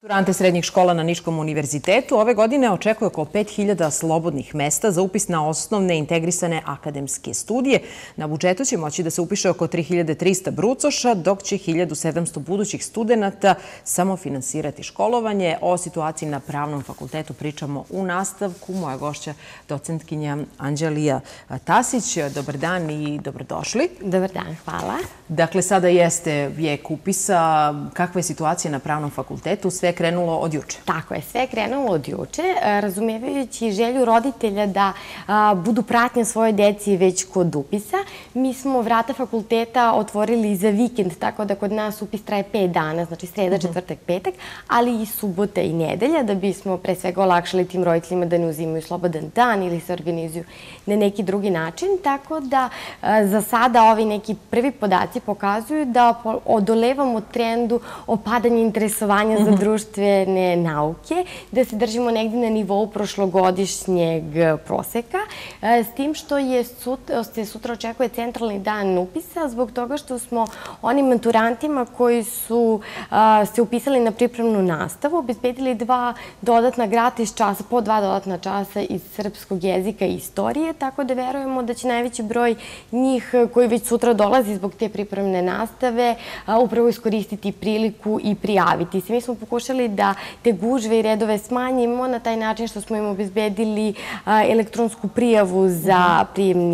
Maturante srednjih škola na Niškom univerzitetu ove godine očekuje oko 5000 slobodnih mesta za upis na osnovne integrisane akademske studije. Na budžetu će moći da se upiše oko 3300 brucoša, dok će 1700 budućih studenta samo finansirati školovanje. O situaciji na Pravnom fakultetu pričamo u nastavku. Moja gošća, docentkinja Anđelija Tasić. Dobar dan i dobrodošli. Dobar dan, hvala. Dakle, sada jeste vijek upisa. Kakva je situacija na Pravnom fakultetu? Sve je krenulo od juče. Tako je, sve je krenulo od juče, razumevajući želju roditelja da budu pratnja svoje deci već kod upisa. Mi smo vrata fakulteta otvorili za vikend, tako da kod nas upis traje 5 dana, znači sreda, četvrtak, petak, ali i subota i nedelja, da bismo pre svega olakšali tim roditeljima da ne uzimaju slobodan dan ili se organizuju na neki drugi način. Tako da za sada ovi neki prvi podaci pokazuju da odolevamo trendu opadanja interesovanja za društvene nauke, da se držimo negdje na nivou prošlogodišnjeg proseka, s tim što se sutra očekuje centralni dan upisa, zbog toga što smo onim maturantima koji su se upisali na pripremnu nastavu obezbedili 2 dodatna gratis časa, po 2 dodatna časa iz srpskog jezika i istorije, tako da verujemo da će najveći broj njih koji već sutra dolazi zbog te pripremne nastave upravo iskoristiti priliku i prijaviti se. Mi smo pokušali da te gužve i redove smanjimo na taj način što smo im obezbedili elektronsku prijavu za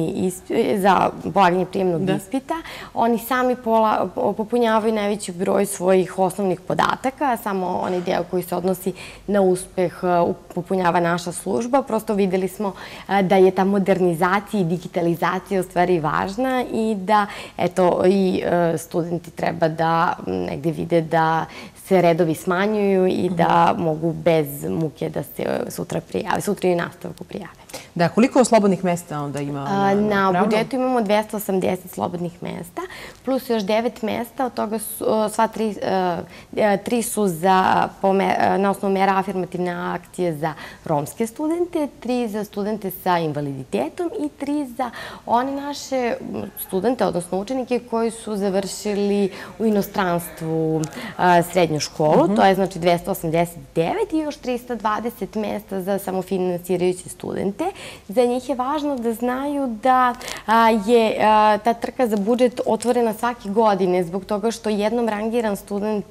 polaganje prijemnog ispita. Oni sami popunjavaju najveći broj svojih osnovnih podataka, samo onaj deo koji se odnosi na uspeh popunjava naša služba. Prosto videli smo da je ta modernizacija i digitalizacija u stvari važna i da i studenti treba da negde vide da se redovi smanjuju i da mogu bez muke da se sutra prijave, sutra i nastavku prijave. Da, koliko slobodnih mesta onda ima na Pravnom? Na budžetu imamo 280 slobodnih mesta, plus još 9 mesta, od toga sva 3 su na osnovu mera afirmativne akcije za romske studente, 3 za studente sa invaliditetom i 3 za one naše studente, odnosno učenike koji su završili u inostranstvu srednju školu, to je znači 289 i još 320 mesta za samofinansirajuće studente. Za njih je važno da znaju da je ta trka za budžet otvorena svake godine, zbog toga što jednom rangiran student,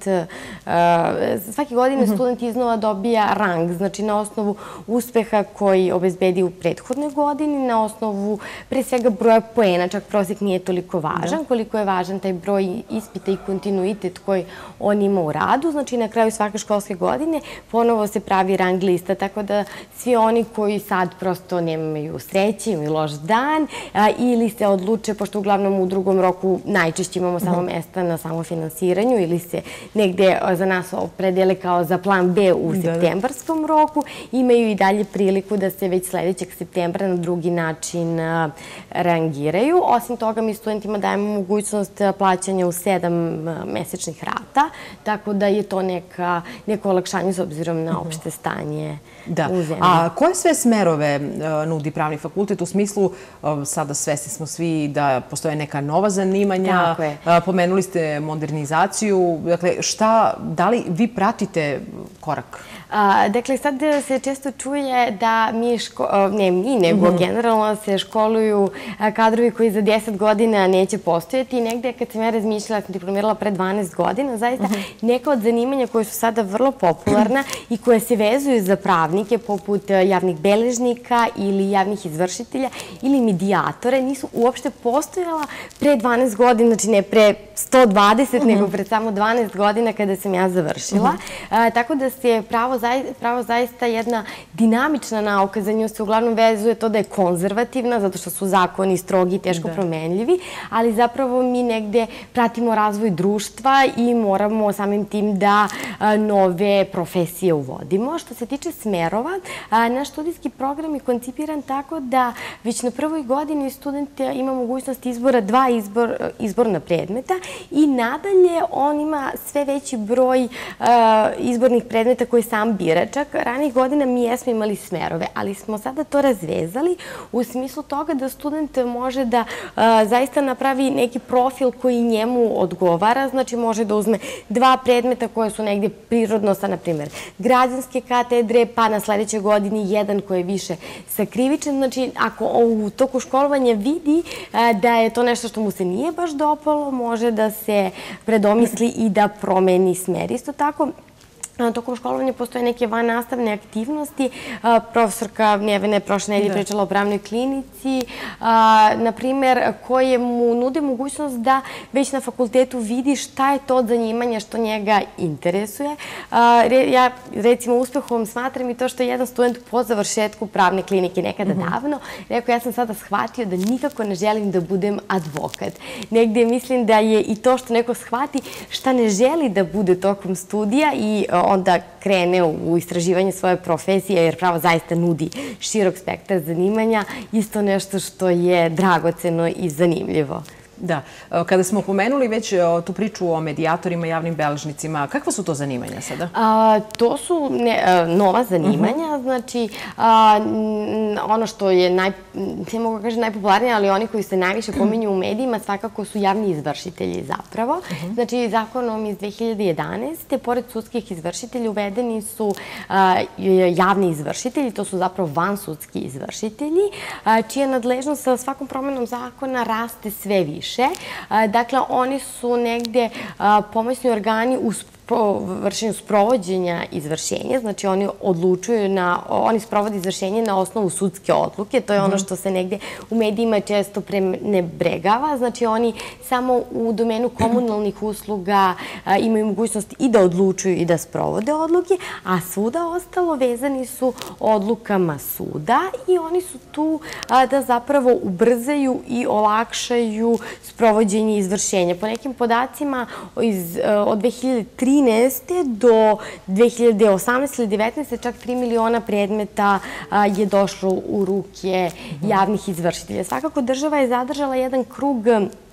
svake godine student iznova dobija rang, znači na osnovu uspeha koji obezbedi u prethodnoj godini, na osnovu pre svega broja poena, čak prosjek nije toliko važan, koliko je važan taj broj ispita i kontinuitet koji on ima u radu. Znači na kraju svake školske godine ponovo se pravi rang lista, tako da svi oni koji sad prosto nemaju sreće, imaju loš dan ili se odluče, pošto uglavnom u drugom roku najčešće imamo samo mesta na samofinansiranju ili se negde za nas opredele kao za plan B u septembarskom roku, imaju i dalje priliku da se već sledećeg septembra na drugi način rangiraju. Osim toga, mi studentima dajemo mogućnost plaćanja u 7 mesečnih rata, tako da je to neko olakšanje s obzirom na opšte stanje u zemlji. A koje sve smerove nudi Pravni fakultet? U smislu, sada svesni smo svi da postoje neka nova zanimanja, pomenuli ste modernizaciju. Dakle, da li vi pratite korak? Dakle, sad se često čuje da ne mi, nego generalno se školuju kadrovi koji za 10 godina neće postojati i negde kad sam ja razmišljala, sam diplomirala pre 12 godina, zaista neka od zanimanja koje su sada vrlo popularna i koje se vezuju za pravnike, poput javnih beležnika ili javnih izvršitelja ili medijatora, nisu uopšte postojala pre 12 godina, znači ne pre 120, nego pre samo 12 godina kada sam ja završila. Tako da se pravo zaista jedna dinamična nauka, za nju se uglavnom vezuje to da je konzervativna, zato što su zakoni strogi i teško promenljivi, ali zapravo mi negde pratimo razvoj društva i moramo samim tim da nove profesije uvodimo. Što se tiče smerova, naš studijski program je koncipiran tako da već na prvoj godini student ima mogućnost izbora 2 izborna predmeta i nadalje on ima sve veći broj izbornih predmeta koje sam bira. Čak ranih godina mi jesmo imali smerove, ali smo sada to razvezali u smislu toga da student može da zaista napravi neki profil koji njemu odgovara, znači može da uzme 2 predmeta koje su negdje je prirodno sa, na primjer, građanske katedre, pa na sledećoj godini jedan koji je više sa krivične. Znači, ako u toku školovanja vidi da je to nešto što mu se nije baš dopalo, može da se predomisli i da promeni smer. Isto tako, tokom školovanja postoje neke vannastavne aktivnosti. Profesorka Nevena je prošle nedelje pričala o pravnoj klinici, na primjer, koje mu nude mogućnost da već na fakultetu vidi šta je to od zanimanja što njega interesuje. Ja, recimo, uspehom smatram i to što je jedan student po završetku pravne klinike nekada davno rekao, ja sam sada shvatio da nikako ne želim da budem advokat. Negde mislim da je i to što neko shvati šta ne želi da bude tokom studija i onda krene u istraživanje svoje profesije, jer pravo zaista nudi širok spektar zanimanja, isto nešto što je dragoceno i zanimljivo. Da. Kada smo pomenuli već tu priču o medijatorima i javnim beležnicima, kakva su to zanimanja sada? To su nova zanimanja, znači ono što je, ne mogu kažem najpopularnije, ali oni koji se najviše pominju u medijima svakako su javni izvršitelji zapravo. Znači, zakonom iz 2011. pored sudskih izvršitelja uvedeni su javni izvršitelji, to su zapravo vansudski izvršitelji, čija nadležnost sa svakom promenom zakona raste sve više. Dakle, oni su negde pomoćni organi u vršenju sprovođenja izvršenja, znači oni sprovode izvršenje na osnovu sudske odluke, to je ono što se negde u medijima često prenebregava, znači oni samo u domenu komunalnih usluga imaju mogućnost i da odlučuju i da sprovode odluke, a svuda ostalo vezani su odlukama suda i oni su tu da zapravo ubrzaju i olakšaju sprovođenje izvršenja. Po nekim podacima od 2013. do 2018. ili 2019. čak 3 miliona predmeta je došlo u ruke javnih izvršitelja. Svakako država je zadržala jedan krug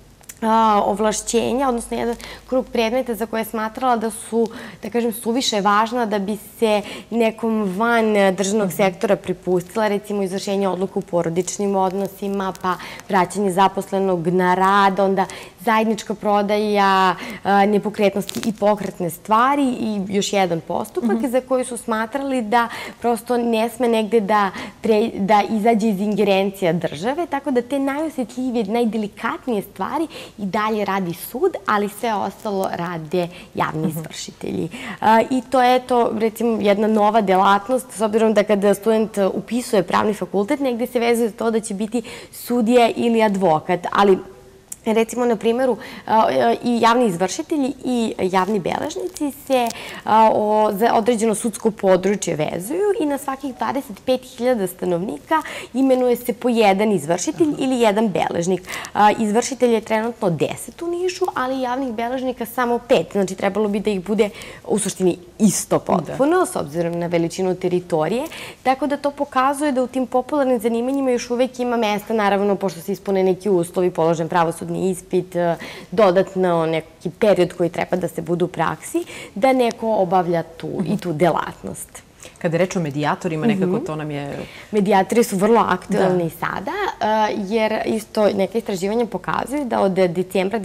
ovlašćenja, odnosno jedan krug predmeta za koje je smatrala da su, da kažem, suviše važna da bi se nekom van državnog sektora pripustila, recimo izvršenje odluka u porodičnim odnosima, pa vraćanje zaposlenog na rad, onda zajednička prodaja nepokretnosti i pokretne stvari i još jedan postupak za koji su smatrali da prosto ne sme negde da izađe iz ingerencija države, tako da te najosjetljivije, najdelikatnije stvari i dalje radi sud, ali sve ostalo rade javni izvršitelji. I to je, recimo, jedna nova delatnost, s obzirom da kada student upisuje pravni fakultet, negde se vezuje to da će biti sudija ili advokat, ali recimo, na primjeru, i javni izvršitelji i javni beležnici se za određeno sudsko područje vezuju i na svakih 25.000 stanovnika imenuje se po jedan izvršitelj ili jedan beležnik. Izvršitelj je trenutno 10 u Nišu, ali javnih beležnika samo 5. Znači, trebalo bi da ih bude u suštini isto potpuno, s obzirom na veličinu teritorije. Tako da to pokazuje da u tim popularnim zanimanjima još uvek ima mesta, naravno, pošto se ispune neki uslovi, položen pravosudni ispit, dodatno neki period koji treba da se bude u praksi, da neko obavlja i tu delatnost. Kada je reč o medijatorima, nekako to nam je... Medijatori su vrlo aktualni sada, jer isto neka istraživanja pokazuju da od decembra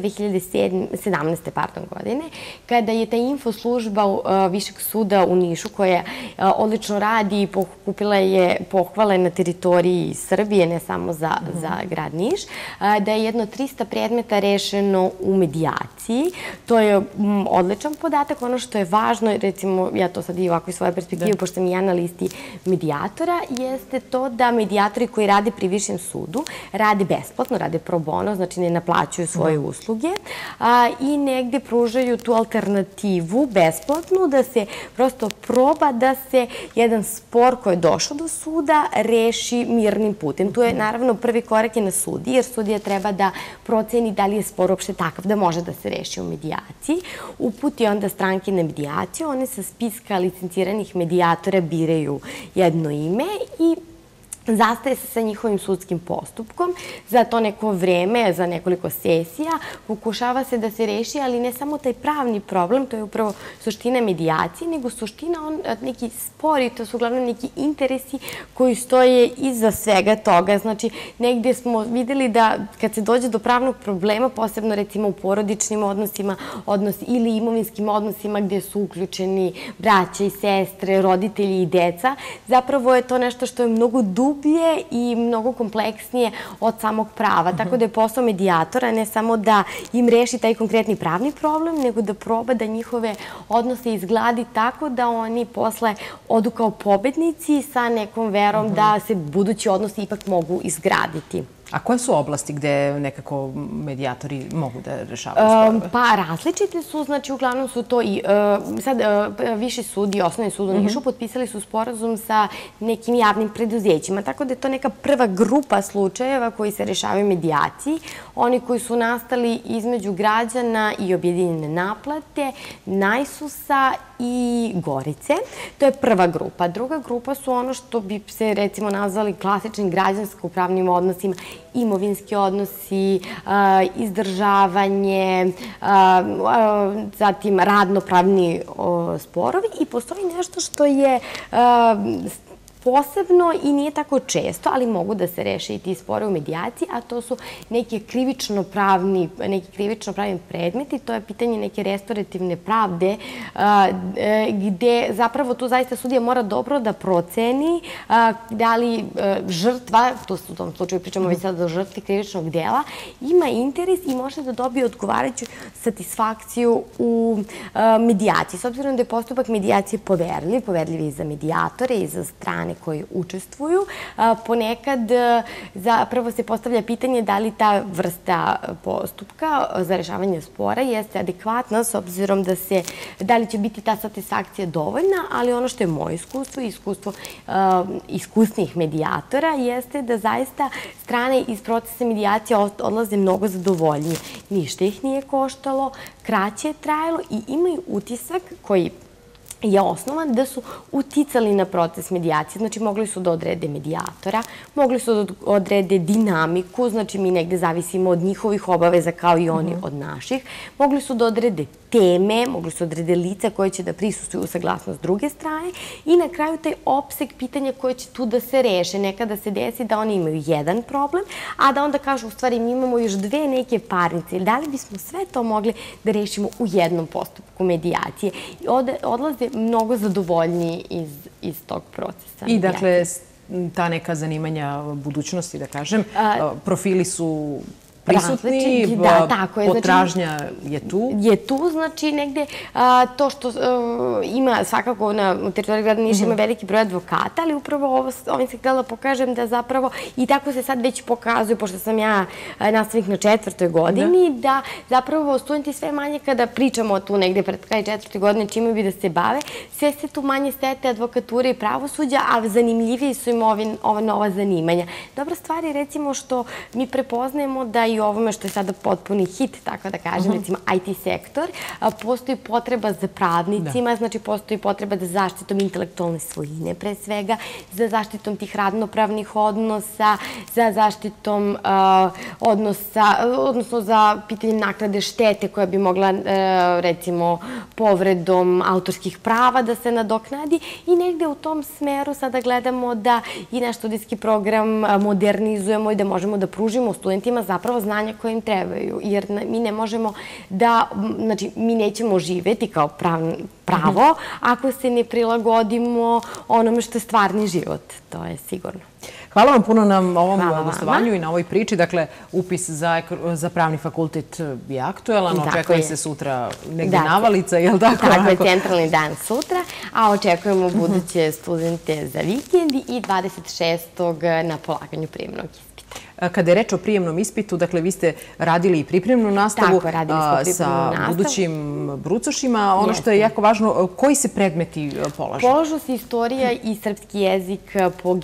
2017. godine, kada je ta info služba Višeg suda u Nišu, koja odlično radi i pokupila je pohvale na teritoriji Srbije, ne samo za grad Niš, da je jedno 300 predmeta rešeno u medijaciji. To je odličan podatak. Ono što je važno, recimo, ja to sad i ovako iz svoje perspektive, pošto sam i ja na listi medijatora, jeste to da medijatori koji rade pri Višem sudu rade besplatno, rade pro bono, znači ne naplaćuju svoje usluge i negde pružaju tu alternativu besplatnu da se prosto proba da se jedan spor koji je došao do suda reši mirnim putem. Tu je naravno prvi korak je na sudi, jer sudija treba da proceni da li je spor uopšte takav da može da se reši u medijaciji. Uputi onda stranke na medijaciju, one sa spiska licenciranih medijatora biraju jedno ime i zastaje se sa njihovim sudskim postupkom. Za to neko vreme, za nekoliko sesija, pokušava se da se reši, ali ne samo taj pravni problem, to je upravo suština medijacije, nego suština neki spori, to su uglavnom neki interesi koji stoje iza svega toga. Znači, negde smo videli da kad se dođe do pravnog problema, posebno recimo u porodičnim odnosima, ili imovinskim odnosima gde su uključeni braća i sestre, roditelji i deca, zapravo je to nešto što je mnogo dublje i mnogo kompleksnije od samog prava. Tako da je posao medijatora ne samo da im reši taj konkretni pravni problem, nego da proba da njihove odnose izgladi tako da oni posle odu kao pobednici sa nekom verom da se budući odnosi ipak mogu izgraditi. A koje su oblasti gde nekako medijatori mogu da rešavaju sporove? Pa različite su, znači uglavnom su to i sad Viši sud i Osnovni sud u Nišu potpisali su sporazum sa nekim javnim preduzećima, tako da je to neka prva grupa slučajeva koji se rešavaju medijaciji. Oni koji su nastali između građana i objedinjene naplate, Najsusa i Gorice. To je prva grupa. Druga grupa su ono što bi se recimo nazvali klasičnim građansko-pravnim odnosima, imovinski odnosi, izdržavanje, zatim radnopravni sporovi i postoji nešto što je posebno i nije tako često, ali mogu da se reše i ti sporovi u medijaciji, a to su neki krivično-pravni predmeti, to je pitanje neke restorativne pravde, gde zapravo tu zaista sudija mora dobro da proceni da li žrtva, u tom slučaju pričamo već sada o žrtvi krivičnog dela, ima interes i može da dobije odgovarajuću satisfakciju u medijaciji. S obzirom da je postupak medijacije poverljiv je i za medijatore i za strane koji učestvuju. Ponekad zapravo se postavlja pitanje da li ta vrsta postupka za rešavanje spora jeste adekvatna s obzirom da li će biti ta satisfakcija dovoljna, ali ono što je moje iskustvo i iskustvo iskusnih medijatora jeste da zaista strane iz procesa medijacije odlaze mnogo zadovoljnije. Ništa ih nije koštalo, kraće je trajalo i imaju utisak koji je osnovan da su uticali na proces medijacije. Znači, mogli su da odrede medijatora, mogli su da odrede dinamiku, znači mi negde zavisimo od njihovih obaveza kao i oni od naših. Mogli su da odrede teme, mogli su da odrede lica koje će da prisustvuju u saglasnost druge strane i na kraju taj opseg pitanja koje će tu da se reše. Nekada se desi da oni imaju jedan problem, a da onda kažu u stvari mi imamo još dve neke parnice. Da li bismo sve to mogli da rešimo u jednom postupku medijacije? Odlaze mnogo zadovoljniji iz tog procesa. I dakle, ta neka zanimanja budućnosti, da kažem, profili su prisutni, potražnja je tu. Je tu, znači negde to što ima svakako na teritoriji grada Niša ima veliki broj advokata, ali upravo ovim se htjela pokažem da zapravo i tako se sad već pokazuje, pošto sam ja nastavnik na 4. godini, da zapravo studenti sve manje kada pričamo tu negde pred kraj 4. godine čime bi da se bave, sve se tu manje stete advokature i pravosuđa, a zanimljiviji su im ova nova zanimanja. Dobra stvar je recimo što mi prepoznajemo da i ovome što je sada potpuni hit, tako da kažem, recimo IT sektor, postoji potreba za pravnicima, znači postoji potreba za zaštitom intelektualne svojine pre svega, za zaštitom tih radnopravnih odnosa, za zaštitom odnosa, odnosno za pitanjem naknade štete koja bi mogla recimo povredom autorskih prava da se nadoknadi i negde u tom smeru sada gledamo da i naš studijski program modernizujemo i da možemo da pružimo studentima zapravo znanja koje im trebaju, jer mi ne možemo da, znači, mi nećemo živeti kao pravo ako se ne prilagodimo onome što je stvarni život, to je sigurno. Hvala vam puno na ovom gostovanju i na ovoj priči. Dakle, upis za pravni fakultet je aktuelan, očekuje se sutra negde navalica, je li tako? Tako je, centralni dan sutra, a očekujemo buduće studente za vikend i 26. na polaganju prijemnog ispita. Kada je reč o prijemnom ispitu, dakle, vi ste radili i pripremnu nastavu sa budućim brucošima. Ono što je jako važno, koji se predmeti polažu? Polažu se istorija i srpski jezik po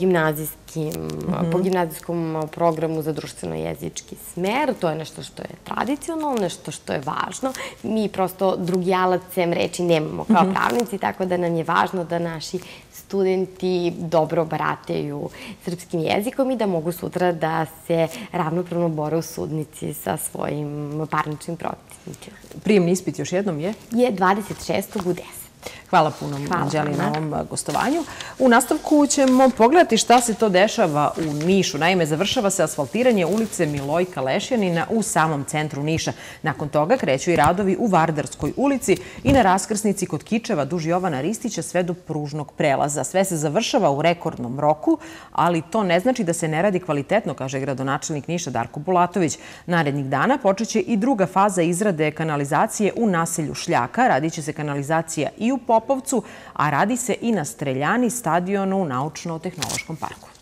gimnazijskom programu za društveno-jezički smer. To je nešto što je tradicionalno, nešto što je važno. Mi prosto drugi alat sem reči nemamo kao pravnici, tako da nam je važno da naši studenti dobro barataju srpskim jezikom i da mogu sutra da se ravnopravno bore u sudnici sa svojim parničnim protivnicima. Prijemni ispit još jednom je? Je 26. u 10. Hvala puno, Anđeli, na ovom gostovanju. U nastavku ćemo pogledati šta se to dešava u Nišu. Naime, završava se asfaltiranje ulice Milojka Lešjanina u samom centru Niša. Nakon toga kreću i radovi u Vardarskoj ulici i na raskrsnici kod Kičeva duž Jovana Ristića sve do pružnog prelaza. Sve se završava u rekordnom roku, ali to ne znači da se ne radi kvalitetno, kaže gradonačelnik Niša Darko Bulatović. Narednih dana počeće i druga faza izrade kanalizacije u naselju Šljaka. Radiće se kanalizacija i u Popovcu, a radi se i na streljani stadionu u Naučno-tehnološkom parku.